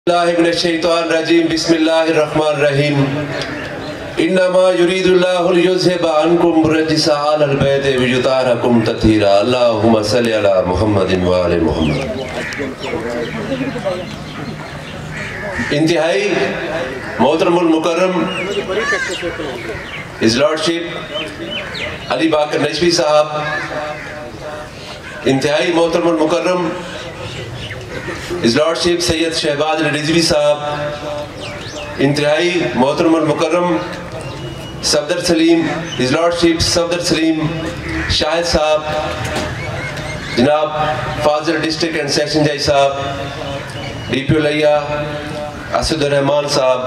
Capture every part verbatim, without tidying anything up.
Bismillahirrahmanirrahim. Bismillahirrahmanirrahim. Innama yuridullahu liyuzhiba ankum rijsa ahlal bayti wa yutahhirakum tatheera. Allahumma salli ala Muhammadin wa ali Muhammad. इंतहाई मोहतरमुल मुकर्रम His Lordship Ali Baqar Najafi साहब, इंतहाई मोहतरमुल मुकर्रम His Lordship Syed Shahbaz Rizvi साहब, इंतहाई मोहतरमुल मुकर्रम Safdar Salim, His Lordship Safdar Salim Shahid साहब, जनाब फाजिल district and section जज साहब, D P O लिया असदुर्रहमान साहब,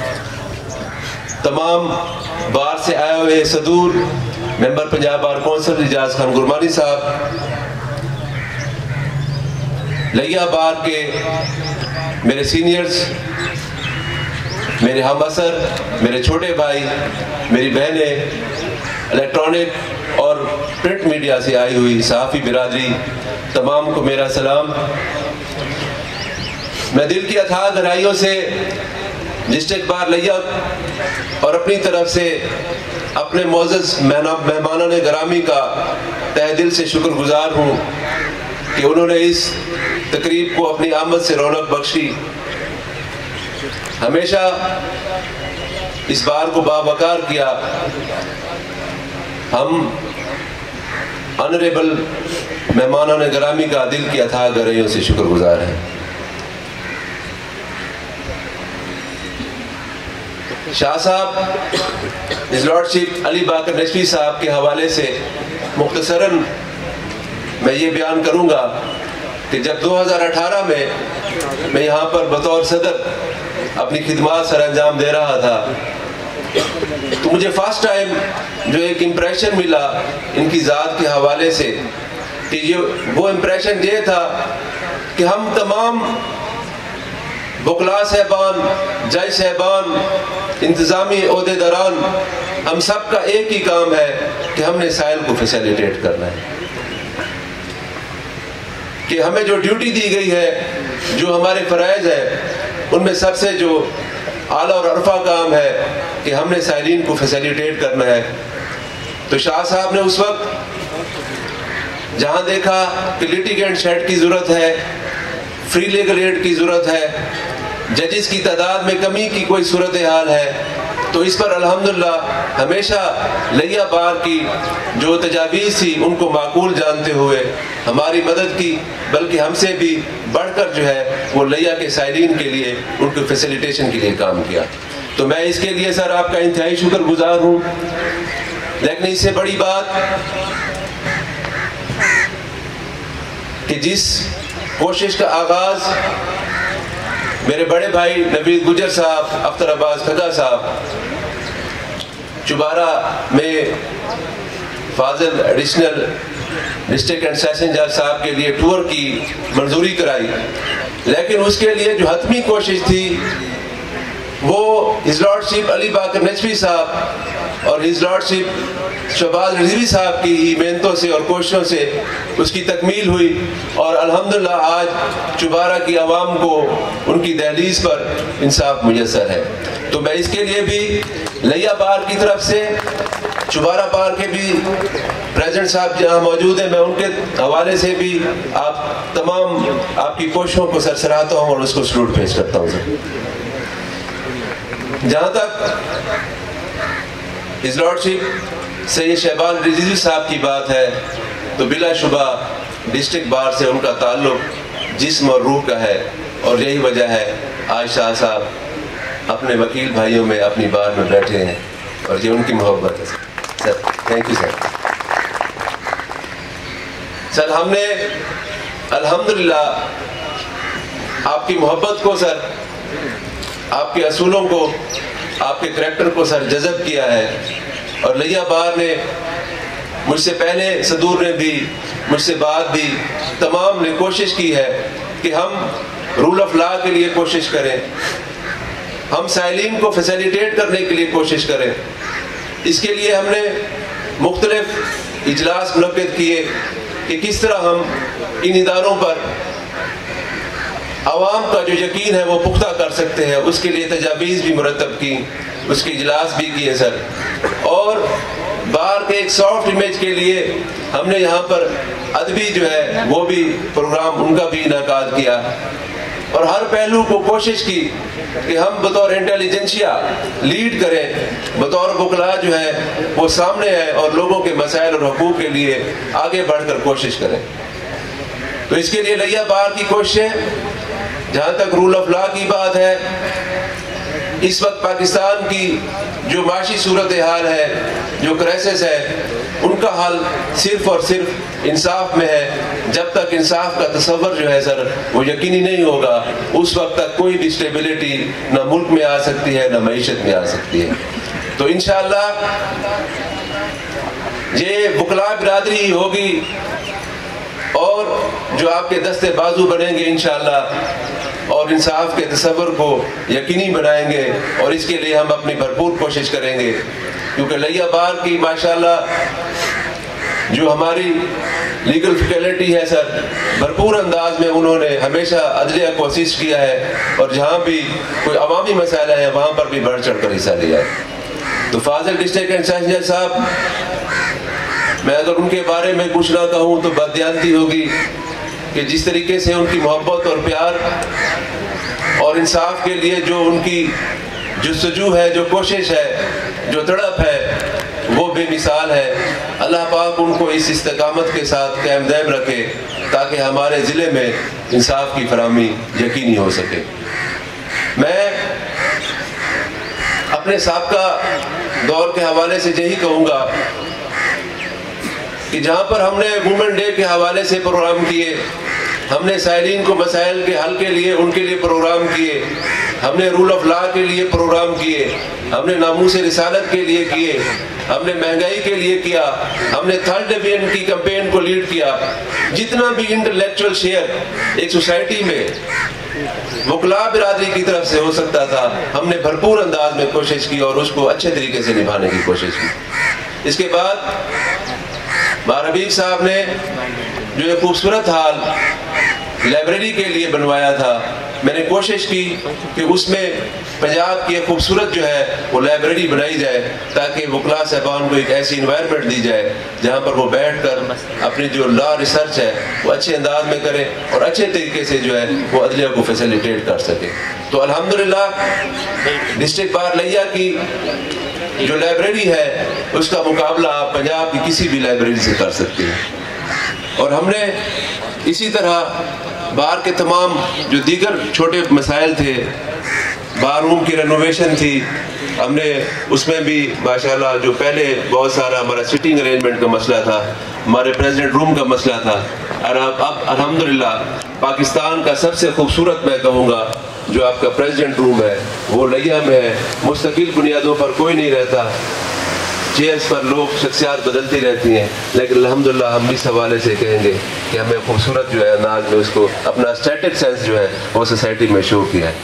तमाम बार से आए हुए सदूर member Punjab bar council Ijaz Khan Gurmani साहब, लिया बार के मेरे सीनियर्स, मेरे हम असर, मेरे छोटे भाई, मेरी बहनें, इलेक्ट्रॉनिक और प्रिंट मीडिया से आई हुई सहाफ़ी बिरादरी, तमाम को मेरा सलाम। मैं दिल की अथाह गहराइयों से डिस्ट्रिक्ट बार लिया और अपनी तरफ से अपने मोअज़्ज़ज़ मेहमानान गिरामी का तहे दिल से शुक्रगुजार हूँ कि उन्होंने इस तकरीब को अपनी आमद से रौनक बख्शी। हमेशा इस बार को बावकार किया। हम ऑनरेबल मेहमानान गिरामी का दिल की अथाह गहराइयों से शुक्रगुजार हैं। शाह साहब, His Lordship अली बाकर नजवी साहब के हवाले से मुख्तसरन मैं ये बयान करूँगा कि जब दो हज़ार अठारह में मैं यहाँ पर बतौर सदर अपनी खिदमत सर अंजाम दे रहा था तो मुझे फर्स्ट टाइम जो एक इम्प्रेशन मिला इनकी ज़ात के हवाले से कि ये वो इम्प्रेशन ये था कि हम तमाम बुकला साहबान, जज साहबान, इंतज़ामी ओहदेदारान, हम सब का एक ही काम है कि हमने साइल को फैसिलिटेट करना है, कि हमें जो ड्यूटी दी गई है, जो हमारे फ़राइज़ है, उनमें सबसे जो आला और अरफा काम है कि हमने साइलिन को फैसिलिटेट करना है। तो शाह साहब ने उस वक्त जहाँ देखा कि लिटिगेंट शेड की ज़रूरत है, फ्री लीगल एड की ज़रूरत है, जजेस की तादाद में कमी की कोई सूरत हाल है, तो इस पर अल्हम्दुलिल्लाह हमेशा लिया बार की जो तजावीज़ थी उनको माकूल जानते हुए हमारी मदद की, बल्कि हमसे भी बढ़कर जो है वो लिया के साइलिन के लिए उनके फैसिलिटेशन के लिए काम किया। तो मैं इसके लिए सर आपका इंतहाई शुक्रगुजार हूँ। लेकिन इससे बड़ी बात कि जिस कोशिश का आगाज़ मेरे बड़े भाई नवीद गुजर साहब, अख्तर अब्बास खजा साहब, चुबारा में फाजिल एडिशनल डिस्ट्रिक्ट एंड सेशन जज साहब के लिए टूर की मंजूरी कराई, लेकिन उसके लिए जो हतमी कोशिश थी वो हिज लॉर्डशिप अली बाकर नजवी साहब और हिज लॉर्डशिप शहबाज रिजवी साहब की ही मेहनतों से और कोशिशों से उसकी तकमील हुई और अल्हम्दुलिल्लाह आज चुबारा की आवाम को उनकी दहलीज पर इंसाफ मुयस्सर है। तो मैं इसके लिए भी लिया बार की तरफ से, चुबारा बार के भी प्रेसिडेंट साहब जहाँ मौजूद हैं, मैं उनके हवाले से भी आप तमाम आपकी कोशिशों को सरसराहता हूँ और उसको सलूट पेश करता हूँ सर। जहाँ तक हिज लॉर्डशिप सैयद शहबाज रिजवी साहब की बात है तो बिलाशुबा डिस्ट्रिक्ट बार से उनका ताल्लुक जिस्म और रूह का है और यही वजह है आज शाह साहब अपने वकील भाइयों में अपनी बार में बैठे हैं और ये उनकी मोहब्बत है sir. Thank you sir. Sir हमने अल्हम्दुलिल्लाह आपकी मोहब्बत को सर, आपके असूलों को, आपके करैक्टर को सर जज़ब किया है और लिया बार ने मुझसे पहले सदूर ने भी, मुझसे बाद भी तमाम ने कोशिश की है कि हम रूल ऑफ लॉ के लिए कोशिश करें, हम साइलिन को फैसिलिटेट करने के लिए कोशिश करें। इसके लिए हमने मुख्तलिफ इजलास मुनक्किद किए कि किस तरह हम इन इदारों पर عوام کا جو یقین ہے وہ پختہ کر سکتے ہیں. اس کے لیے تجاویز بھی مرتب کی, اس کے اجلاس بھی کیے سر. اور باہر کے ایک سافٹ امیج کے لیے ہم نے یہاں پر ادبی جو ہے وہ بھی پروگرام ان کا بھی انعقاد کیا, اور ہر پہلو کو کوشش کی کہ ہم بطور انٹیلیجنسیا لیڈ کریں, بطور وکلا جو ہے وہ سامنے آئے اور لوگوں کے مسائل اور حقوق کے لیے آگے بڑھ کر کوشش کریں. تو اس کے لیے لیا بار کی کوششیں. جہاں تک رول آف لا کی بات ہے, اس وقت پاکستان کی جو معاشی صورتحال ہے, جو کرائسس ہے, ان کا حل صرف اور صرف انصاف میں ہے. جب تک انصاف کا تصور جو ہے سر وہ یقینی نہیں ہوگا, اس وقت تک کوئی بھی اسٹیبلٹی نہ ملک میں آ سکتی ہے نہ معیشت میں آ سکتی ہے. تو انشاءاللہ یہ وکلا برادری ہی ہوگی, اور جو آپ کے دستے بازو بنیں گے انشاءاللہ, اور انصاف کے تصور کو یقینی بنائیں گے, اور اس کے لیے ہم اپنی بھرپور کوشش کریں گے. کیونکہ لیا بار کی ماشاءاللہ جو ہماری لیگل فیکلٹی ہے سر, بھرپور انداز میں انہوں نے ہمیشہ عدلیہ کو اسسٹ کیا ہے, اور جہاں بھی کوئی عوامی مسائل ہیں وہاں پر بھی بڑھ چڑھ کر حصہ لیا ہے. تو فاضل ڈسٹرکٹ انچارج صاحب, میں اگر ان کے بارے میں کچھ نہ کہوں تو بددیانتی ہوگی کہ جس طریقے سے ان کی محبت اور پیار اور انصاف کے لیے جو ان کی جستجو ہے, جو کوشش ہے, جو تڑپ ہے, وہ بے مثال ہے. اللہ پاک ان کو اس استقامت کے ساتھ قائم دائم رکھے تاکہ ہمارے ضلع میں انصاف کی فراہمی یقینی ہو سکے. میں اپنے سابقہ دور کے حوالے سے یہی کہوں گا کہ جہاں پر ہم نے وومن ڈے کے حوالے سے پروگرام کیے, ہم نے سائلین کو مسائل کے حل کے لیے ان کے لیے پروگرام کیے, ہم نے رول آف لا کے لیے پروگرام کیے, ہم نے ناموس رسالت کے لیے کیے, ہم نے مہنگائی کے لیے کیا, ہم نے تھرڈ ڈویژن کی کمپین کو لیڈ کیا. جتنا بھی انٹلیکچوئل شیئر ایک سوسائٹی میں وکلا برادری کی طرف سے ہو سکتا تھا, ہم نے بھرپور انداز میں کوشش کی اور اس کو اچھے طریقے سے نبھانے کی کوشش کی. اس کے بعد بار حبیب صاحب نے جو ایک خوبصورت حال لائبریری کے لیے بنوایا تھا, میں نے کوشش کی کہ اس میں پنجاب کی ایک خوبصورت جو ہے وہ لائبریری بنائی جائے تاکہ وکلا صاحبان کو ایک ایسی انوائرمنٹ دی جائے جہاں پر وہ بیٹھ کر اپنی جو لا ریسرچ ہے وہ اچھے انداز میں کرے اور اچھے طریقے سے جو ہے وہ عدلیہ کو فیسیلیٹیٹ کر سکے. تو الحمدللہ ڈسٹرکٹ بار لیا کی جو لائبریری ہے اس کا مقابلہ آپ پنجاب کی کسی بھی لائبریری سے کر سکتے ہیں. اور ہم نے اسی طرح بار کے تمام جو دیگر چھوٹے مسائل تھے, بار روم کی رینوویشن تھی, ہم نے اس میں بھی ماشاءاللہ جو پہلے بہت سارا ہمارا سٹنگ ارینجمنٹ کا مسئلہ تھا, ہمارے پریزیڈنٹ روم کا مسئلہ تھا, اور اب اب الحمدللہ پاکستان کا سب سے خوبصورت میں کہوں گا جو آپ کا پریزیڈنٹ روم ہے وہ لیا میں ہے. مستقل بنیادوں پر کوئی نہیں رہتا, چیئرز پر لوگ شخصیات بدلتی رہتی ہیں, لیکن الحمدللہ ہم اس حوالے سے کہیں گے کہ ہمیں خوبصورت جو ہے انداز میں اس کو اپنا اسٹیٹک سینس جو ہے وہ سوسائٹی میں شو کیا ہے.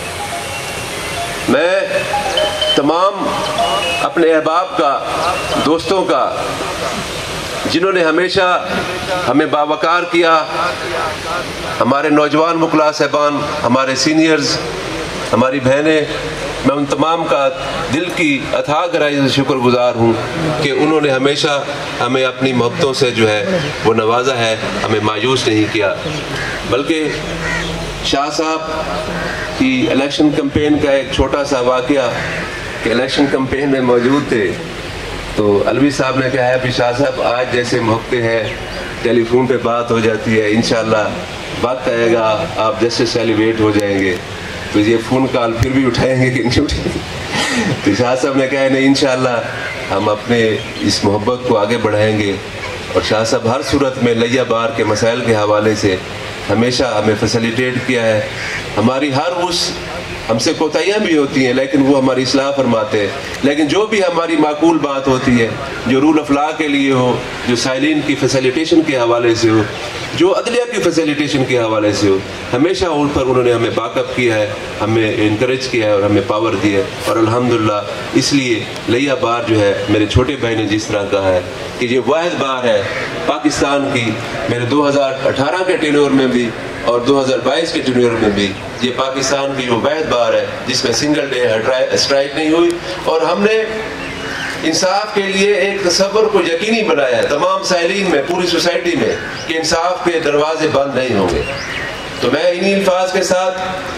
میں تمام اپنے احباب کا, دوستوں کا جنہوں نے ہمیشہ ہمیں باوقار کیا, ہمارے نوجوان وکلا صاحبان, ہمارے سینئرز, ہماری بہنیں, میں ان تمام کا دل کی اتھاہ گہرائی سے شکر گزار ہوں کہ انہوں نے ہمیشہ ہمیں اپنی محبتوں سے جو ہے وہ نوازا ہے, ہمیں مایوس نہیں کیا. بلکہ شاہ صاحب کی الیکشن کمپین کا ایک چھوٹا سا واقعہ کہ الیکشن کمپین میں موجود تھے تو الوی صاحب نے کہا ہے کہ شاہ صاحب آج جیسے موقع ہے ٹیلی فون پہ بات ہو جاتی ہے, انشاءاللہ وقت آئے گا آپ جیسے سیلیبریٹ ہو جائیں گے تو یہ فون کال پھر بھی اٹھائیں گے کہ نہیں اٹھائیں گے. تو شاہ صاحب نے کہا نہیں انشاءاللہ ہم اپنے اس محبت کو آگے بڑھائیں گے. اور شاہ صاحب ہر صورت میں لیا بار کے مسائل کے حوالے سے ہمیشہ ہمیں فیسیلیٹیٹ کیا ہے. ہماری ہر اس ہم سے کوتاہیاں بھی ہوتی ہیں لیکن وہ ہماری اصلاح فرماتے ہیں, لیکن جو بھی ہماری معقول بات ہوتی ہے, جو رول آف لا کے لیے ہو, جو سائلین کی فیسیلیٹیشن کے حوالے سے ہو, جو عدلیہ کی فیسیلیٹیشن کے حوالے سے ہو, ہمیشہ ان پر انہوں نے ہمیں باک اپ کیا ہے, ہمیں انکریج کیا ہے اور ہمیں پاور دی ہے. اور الحمدللہ اس لیے لیا بار جو ہے میرے چھوٹے بھائی نے جس طرح کہا ہے کہ یہ واحد بار ہے پاکستان کی, میرے دو ہزار اٹھارہ کے ٹینور میں بھی اور دو ہزار بائیس کے ٹینیور میں بھی یہ پاکستان کی وہ واحد بار ہے جس میں سنگل ڈے اسٹرائک نہیں ہوئی، اور ہم نے انصاف کے لیے ایک تصور کو یقینی بنایا ہے تمام سائلین میں، پوری سوسائٹی میں، کہ انصاف کے دروازے بند نہیں ہوں گے۔ تو میں انہی الفاظ کے ساتھ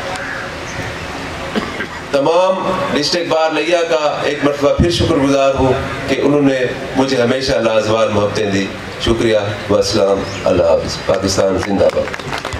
تمام ڈسٹرکٹ بار لیا کا ایک مرتبہ پھر شکر گزار ہوں کہ انہوں نے مجھے ہمیشہ لازوال محبتیں دی۔ شکریہ والسلام، اللہ حافظ، پاکستان زندہ باد۔